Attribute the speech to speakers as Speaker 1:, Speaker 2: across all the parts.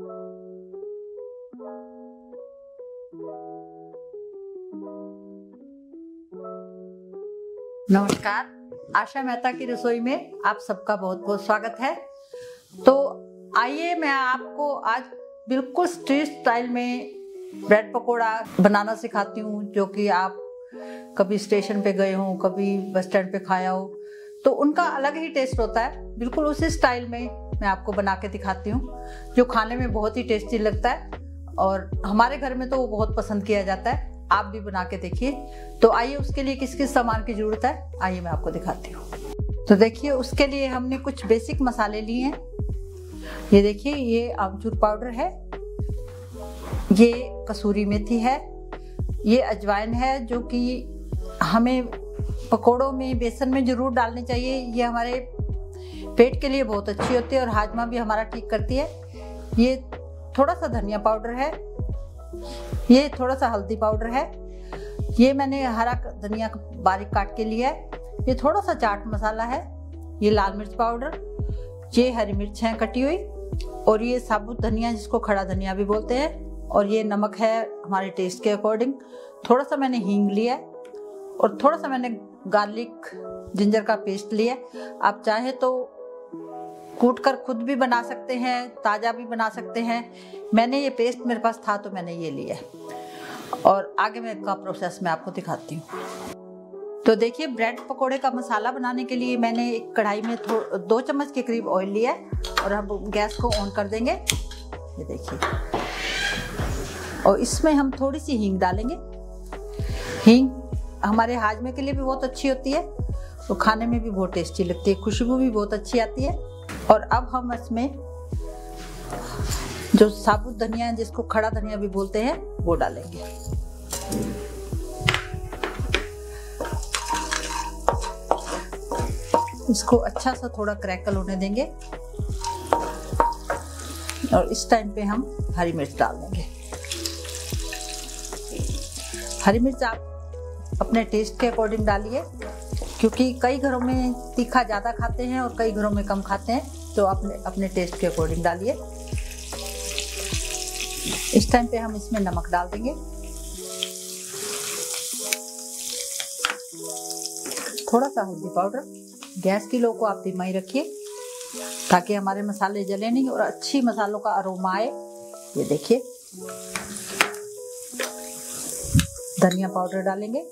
Speaker 1: नमस्कार, आशा मेहता की रसोई में आप सबका बहुत बहुत स्वागत है। तो आइए मैं आपको आज बिल्कुल स्ट्रीट स्टाइल में ब्रेड पकोड़ा बनाना सिखाती हूँ, जो कि आप कभी स्टेशन पे गए हो, कभी बस स्टैंड पे खाया हो, तो उनका अलग ही टेस्ट होता है। बिल्कुल उसी स्टाइल में मैं आपको बना के दिखाती हूँ, जो खाने में बहुत ही टेस्टी लगता है और हमारे घर में तो वो बहुत पसंद किया जाता है। आप भी बना के देखिए। तो आइए, उसके लिए किस किस सामान की जरूरत है आइए मैं आपको दिखाती हूँ। तो देखिए, उसके लिए हमने कुछ बेसिक मसाले लिए हैं। ये देखिए, ये आमचूर पाउडर है, ये कसूरी मेथी है, ये अजवाइन है, जो कि हमें पकोड़ों में, बेसन में जरूर डालनी चाहिए। ये हमारे पेट के लिए बहुत अच्छी होती है और हाजमा भी हमारा ठीक करती है। ये थोड़ा सा धनिया पाउडर है, ये थोड़ा सा हल्दी पाउडर है, ये मैंने हरा धनिया बारीक काट के लिया है, ये थोड़ा सा चाट मसाला है, ये लाल मिर्च पाउडर, ये हरी मिर्च है कटी हुई, और ये साबुत धनिया जिसको खड़ा धनिया भी बोलते हैं, और ये नमक है हमारे टेस्ट के अकॉर्डिंग। थोड़ा सा मैंने हींग लिया है और थोड़ा सा मैंने गार्लिक जिंजर का पेस्ट लिया है। आप चाहे तो कूट कर खुद भी बना सकते हैं, ताज़ा भी बना सकते हैं। मैंने ये पेस्ट मेरे पास था तो मैंने ये लिया है और आगे मैं इसका प्रोसेस मैं आपको दिखाती हूँ। तो देखिए, ब्रेड पकोड़े का मसाला बनाने के लिए मैंने एक कढ़ाई में 2 चम्मच के करीब ऑयल लिया है और अब गैस को ऑन कर देंगे। ये देखिए, और इसमें हम थोड़ी सी हींग डालेंगे। हींग हमारे हाजमे के लिए भी बहुत अच्छी होती है और खाने में भी बहुत टेस्टी लगती है, खुशबू भी बहुत अच्छी आती है। और अब हम इसमें जो साबुत धनिया है, जिसको खड़ा धनिया भी बोलते हैं, वो डालेंगे। इसको अच्छा सा थोड़ा क्रैकल होने देंगे और इस टाइम पे हम हरी मिर्च डाल देंगे। हरी मिर्च आप अपने टेस्ट के अकॉर्डिंग डालिए, क्योंकि कई घरों में तीखा ज़्यादा खाते हैं और कई घरों में कम खाते हैं, तो अपने टेस्ट के अकॉर्डिंग डालिए। इस टाइम पे हम इसमें नमक डाल देंगे, थोड़ा सा हल्दी पाउडर। गैस की लो को आप धीमा ही रखिए ताकि हमारे मसाले जले नहीं और अच्छी मसालों का अरोमा आए। ये देखिए, धनिया पाउडर डालेंगे,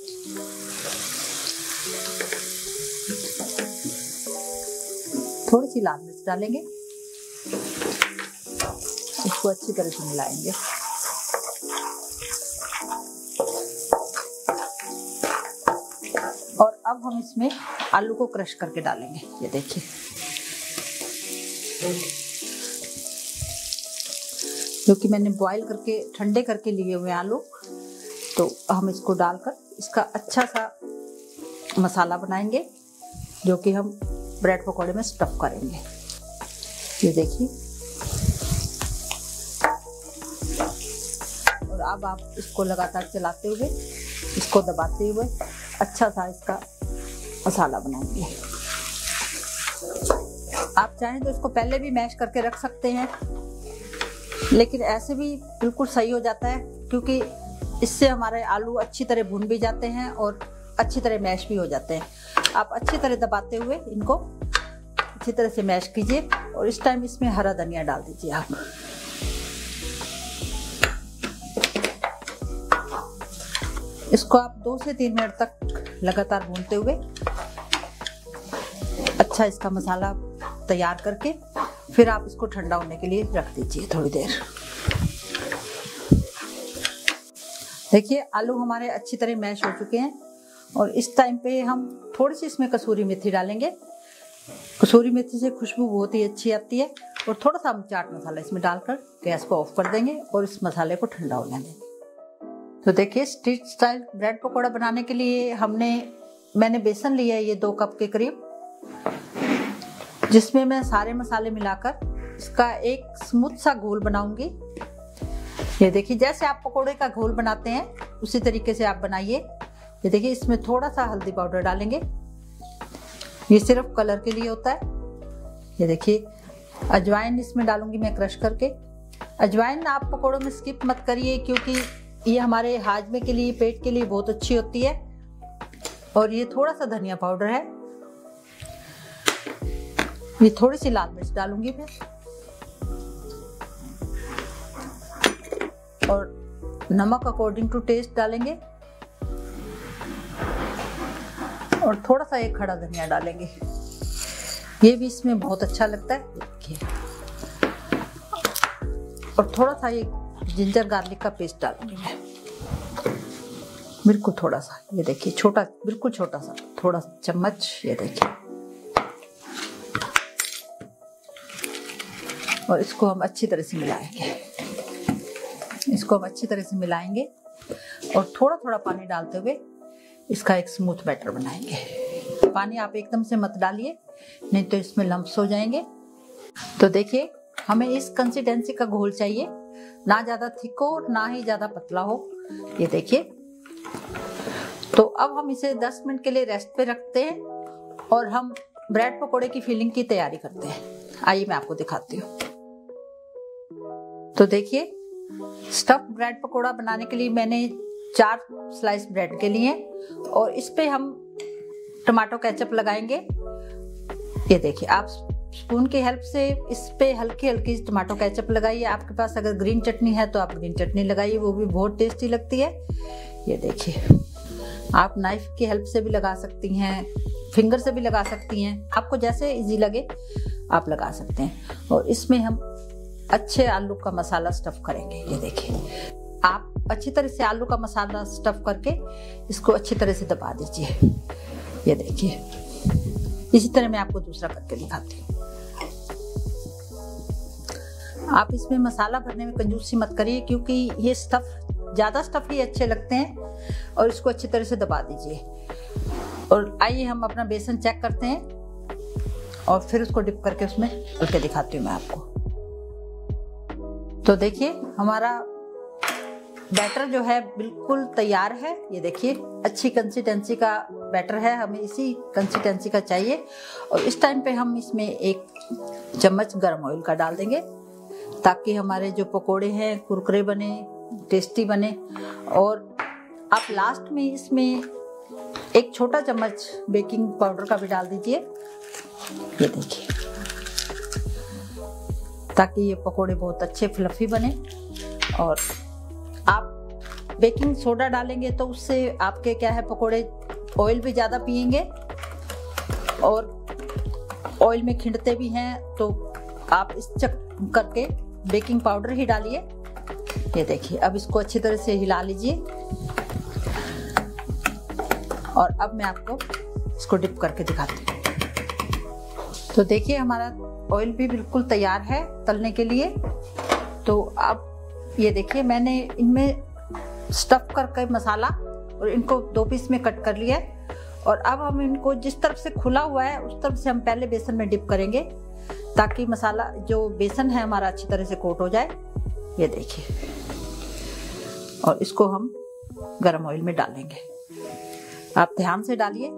Speaker 1: थोड़ी सी लाल मिर्च डालेंगे, इसको अच्छी तरह से मिलाएंगे। और अब हम इसमें आलू को क्रश करके डालेंगे। ये देखिए, क्योंकि मैंने बॉईल करके ठंडे करके लिए हुए आलू, तो हम इसको डालकर इसका अच्छा सा मसाला बनाएंगे, जो कि हम ब्रेड पकोड़े में स्टफ करेंगे। ये देखिए, और अब आप इसको लगातार चलाते हुए, इसको दबाते हुए अच्छा सा इसका मसाला बनाएंगे। आप चाहें तो इसको पहले भी मैश करके रख सकते हैं, लेकिन ऐसे भी बिल्कुल सही हो जाता है, क्योंकि इससे हमारे आलू अच्छी तरह भुन भी जाते हैं और अच्छी तरह मैश भी हो जाते हैं। आप अच्छी तरह दबाते हुए इनको अच्छी तरह से मैश कीजिए और इस टाइम इसमें हरा धनिया डाल दीजिए आप। इसको आप 2 से 3 मिनट तक लगातार भूनते हुए अच्छा इसका मसाला तैयार करके फिर आप इसको ठंडा होने के लिए रख दीजिए थोड़ी देर। देखिए, आलू हमारे अच्छी तरह मैश हो चुके हैं और इस टाइम पे हम थोड़ी सी इसमें कसूरी मेथी डालेंगे। कसूरी मेथी से खुशबू बहुत ही अच्छी आती है। और थोड़ा सा हम चाट मसाला इसमें डालकर गैस को ऑफ कर देंगे और इस मसाले को ठंडा होने देंगे। तो देखिए, स्ट्रीट स्टाइल ब्रेड पकोड़ा बनाने के लिए मैंने बेसन लिया है, ये 2 कप के करीब, जिसमें मैं सारे मसाले मिलाकर इसका एक स्मूथ सा घोल बनाऊंगी। ये देखिए, जैसे आप पकोड़े का घोल बनाते हैं उसी तरीके से आप बनाइए। ये देखिए, इसमें थोड़ा सा हल्दी पाउडर डालेंगे, ये सिर्फ कलर के लिए होता है। ये देखिए, अजवाइन इसमें डालूंगी मैं क्रश करके, अजवाइन आप पकोड़ों में स्किप मत करिए, क्योंकि ये हमारे हाजमे के लिए, पेट के लिए बहुत अच्छी होती है। और ये थोड़ा सा धनिया पाउडर है, ये थोड़ी सी लाल मिर्च डालूंगी मैं, और नमक अकॉर्डिंग टू टेस्ट डालेंगे, और थोड़ा सा एक खड़ा धनिया डालेंगे, ये भी इसमें बहुत अच्छा लगता है। देखिए, और थोड़ा सा ये जिंजर गार्लिक का पेस्ट डालूंगी मैं, बिल्कुल थोड़ा सा, ये देखिए छोटा, बिल्कुल छोटा सा, थोड़ा सा चम्मच, ये देखिए। और इसको हम अच्छी तरह से मिलाएंगे, इसको हम अच्छी तरह से मिलाएंगे, और थोड़ा थोड़ा पानी डालते हुए इसका एक स्मूथ बैटर बनाएंगे। पानी आप एकदम से मत डालिए, नहीं तो इसमें लम्प्स हो जाएंगे। तो देखिए, हमें इस कंसिस्टेंसी का घोल चाहिए, ना ज्यादा थिक हो ना ही ज्यादा पतला हो, ये देखिए। तो अब हम इसे 10 मिनट के लिए रेस्ट पे रखते हैं, और हम ब्रेड पकोड़े की फिलिंग की तैयारी करते हैं। आइए मैं आपको दिखाती हूँ। तो देखिए, स्टफ्ड ब्रेड पकोड़ा बनाने के लिए मैंने 4 स्लाइस ब्रेड के लिए, और इस पे हम टमाटो केचप लगाएंगे। ये देखिए, आप स्पून की हेल्प से इस पे हल्की हल्की टमाटो केचप लगाइए। आपके पास अगर ग्रीन चटनी है तो आप ग्रीन चटनी लगाइए, वो भी बहुत टेस्टी लगती है। ये देखिए, आप नाइफ की हेल्प से भी लगा सकती हैं, फिंगर से भी लगा सकती हैं, आपको जैसे इजी लगे आप लगा सकते हैं। और इसमें हम अच्छे आलू का मसाला स्टफ करेंगे। ये देखिए, आप अच्छी तरह से आलू का मसाला स्टफ करके इसको अच्छी तरह से दबा दीजिए। ये देखिए, इसी तरह मैं आपको दूसरा करके दिखाती हूँ। आप इसमें मसाला भरने में कंजूसी मत करिए, क्योंकि ये ज्यादा स्टफ ही अच्छे लगते हैं। और इसको अच्छी तरह से दबा दीजिए। और आइए हम अपना बेसन चेक करते हैं, और फिर उसको डिप करके उसमें डाल के दिखाती हूँ मैं आपको। तो देखिए, हमारा बैटर जो है बिल्कुल तैयार है। ये देखिए, अच्छी कंसिस्टेंसी का बैटर है, हमें इसी कंसिस्टेंसी का चाहिए। और इस टाइम पे हम इसमें 1 चम्मच गर्म ऑयल का डाल देंगे, ताकि हमारे जो पकोड़े हैं कुरकुरे बने, टेस्टी बने। और आप लास्ट में इसमें 1 छोटा चम्मच बेकिंग पाउडर का भी डाल दीजिए। ये देखिए, ताकि ये पकोड़े बहुत अच्छे फ्लफी बने। और आप बेकिंग सोडा डालेंगे तो उससे आपके क्या है, पकोड़े ऑयल भी ज़्यादा पिएंगे, और ऑयल में खिंडते भी हैं। तो आप इस चक करके बेकिंग पाउडर ही डालिए। ये देखिए, अब इसको अच्छी तरह से हिला लीजिए। और अब मैं आपको इसको डिप करके दिखाती हूँ। तो देखिए, हमारा ऑयल भी बिल्कुल तैयार है तलने के लिए। तो अब ये देखिए, मैंने इनमें स्टफ करके मसाला, और इनको 2 पीस में कट कर लिया है। और अब हम इनको जिस तरफ से खुला हुआ है उस तरफ से हम पहले बेसन में डिप करेंगे, ताकि मसाला जो बेसन है हमारा अच्छी तरह से कोट हो जाए। ये देखिए, और इसको हम गरम ऑयल में डालेंगे। आप ध्यान से डालिए।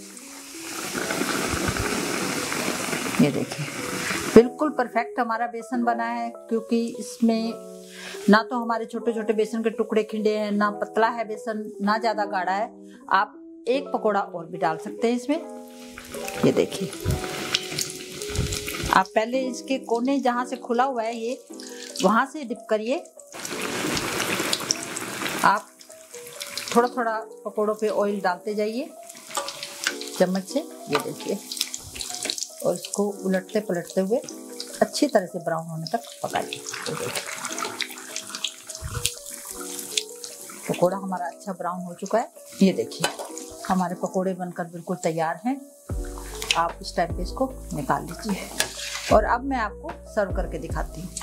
Speaker 1: ये देखिए, बिल्कुल परफेक्ट हमारा बेसन बना है, क्योंकि इसमें ना तो हमारे छोटे छोटे बेसन के टुकड़े खिंडे हैं, ना पतला है बेसन, ना ज्यादा गाढ़ा है। आप 1 पकोड़ा और भी डाल सकते हैं इसमें। ये देखिए, आप पहले इसके कोने जहां से खुला हुआ है ये, वहां से डिप करिए। आप थोड़ा थोड़ा पकोड़ों पे ऑयल डालते जाइए चम्मच से। ये देखिए, और इसको उलटते पलटते हुए अच्छी तरह से ब्राउन होने तक पकाइए। पकोड़ा हमारा अच्छा ब्राउन हो चुका है। ये देखिए, हमारे पकोड़े बनकर बिल्कुल तैयार हैं। आप इस टाइप पे इसको निकाल लीजिए। और अब मैं आपको सर्व करके दिखाती हूँ।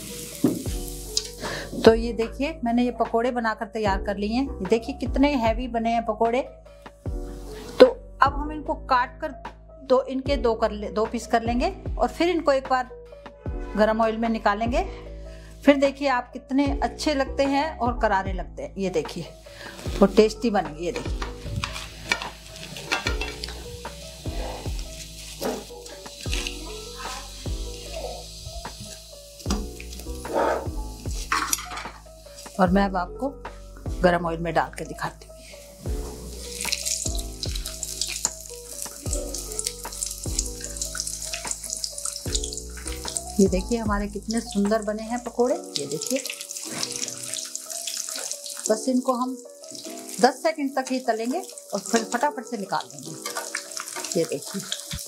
Speaker 1: तो ये देखिए, मैंने ये पकोड़े बनाकर तैयार कर लिए हैं। ये देखिए कितने हैवी बने हैं पकोड़े। तो अब हम इनको काट कर इनके 2 पीस कर लेंगे, और फिर इनको एक बार गरम ऑयल में निकालेंगे। फिर देखिए आप कितने अच्छे लगते हैं और करारे लगते हैं। ये देखिए, वो टेस्टी बनेंगे। ये देखिए, और मैं अब आपको गरम ऑयल में डाल के दिखाती हूँ। ये देखिए हमारे कितने सुंदर बने हैं पकोड़े। ये देखिए, बस इनको हम 10 सेकंड तक ही तलेंगे और फिर फटाफट से निकाल देंगे। ये देखिए,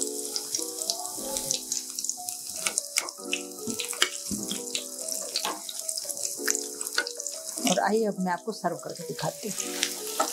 Speaker 1: और आइए अब मैं आपको सर्व करके दिखाती हूँ।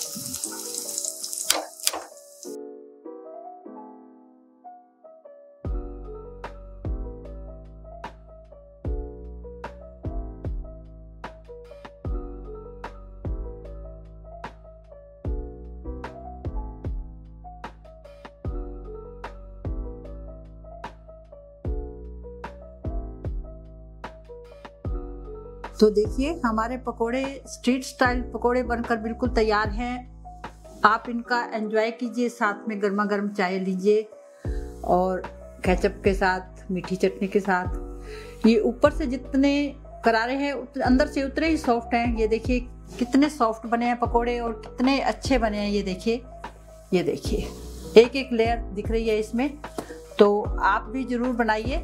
Speaker 1: तो देखिए हमारे पकोड़े, स्ट्रीट स्टाइल पकोड़े बनकर बिल्कुल तैयार हैं। आप इनका एंजॉय कीजिए, साथ में गर्मा गर्म चाय लीजिए और केचप के साथ, मीठी चटनी के साथ। ये ऊपर से जितने करारे हैं अंदर से उतने ही सॉफ्ट हैं। ये देखिए कितने सॉफ्ट बने हैं पकोड़े और कितने अच्छे बने हैं। ये देखिए, ये देखिए एक एक लेयर दिख रही है इसमें। तो आप भी जरूर बनाइए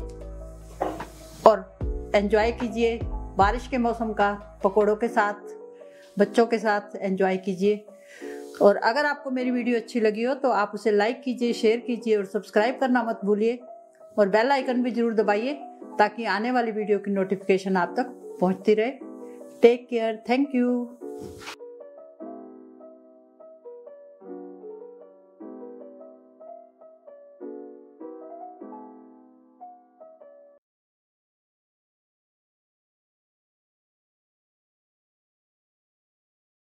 Speaker 1: और एंजॉय कीजिए। बारिश के मौसम का पकोड़ों के साथ, बच्चों के साथ एंजॉय कीजिए। और अगर आपको मेरी वीडियो अच्छी लगी हो तो आप उसे लाइक कीजिए, शेयर कीजिए और सब्सक्राइब करना मत भूलिए। और बेल आइकन भी जरूर दबाइए ताकि आने वाली वीडियो की नोटिफिकेशन आप तक पहुंचती रहे। Take care, thank you.